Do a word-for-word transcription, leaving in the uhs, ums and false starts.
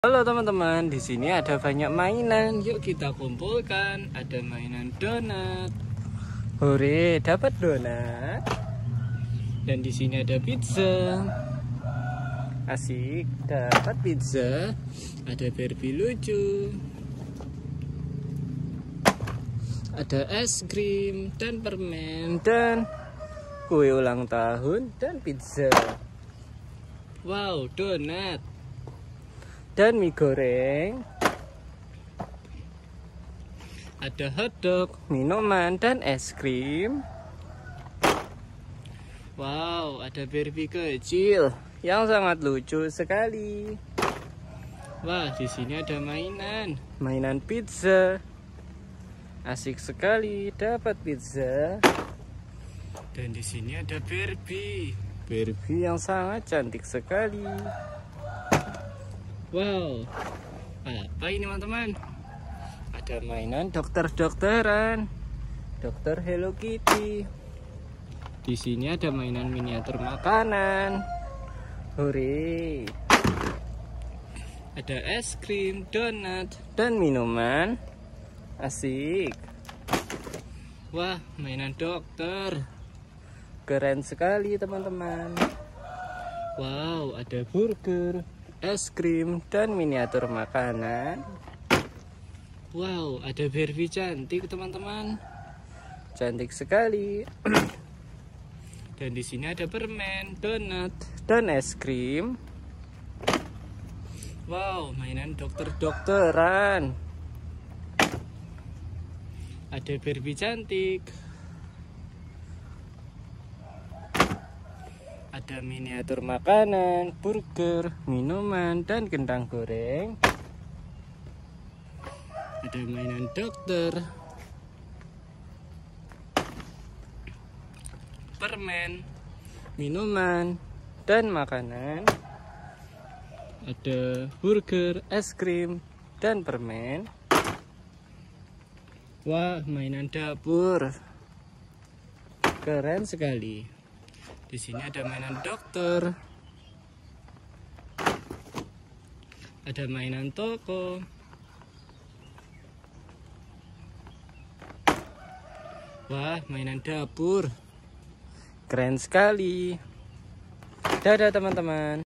Halo teman-teman, di sini ada banyak mainan. Yuk kita kumpulkan. Ada mainan donat. Hore, dapat donat. Dan di sini ada pizza. Asik, dapat pizza. Ada Barbie lucu. Ada es krim dan permen dan kue ulang tahun dan pizza. Wow, donat. Dan mie goreng, ada hotdog, minuman, dan es krim. Wow, ada Barbie kecil yang sangat lucu sekali. Wah, di sini ada mainan, mainan pizza. Asik sekali, dapat pizza. Dan di sini ada Barbie, Barbie yang sangat cantik sekali. Wow, apa ini teman-teman? Ada mainan dokter-dokteran, dokter Hello Kitty. Di sini ada mainan miniatur makanan. Hore! Ada es krim, donat, dan minuman. Asik. Wah, mainan dokter. Keren sekali teman-teman. Wow, ada burger, es krim, dan miniatur makanan. Wow, ada Barbie cantik teman-teman, cantik sekali. Dan di sini ada permen, donat, dan es krim. Wow, mainan dokter-dokteran. Ada Barbie cantik. Ada miniatur makanan, burger, minuman, dan kentang goreng. Ada mainan dokter, permen, minuman, dan makanan. Ada burger, es krim, dan permen. Wah, mainan dapur. Keren sekali. Di sini ada mainan dokter, ada mainan toko, wah, mainan dapur, keren sekali. Dadah teman-teman.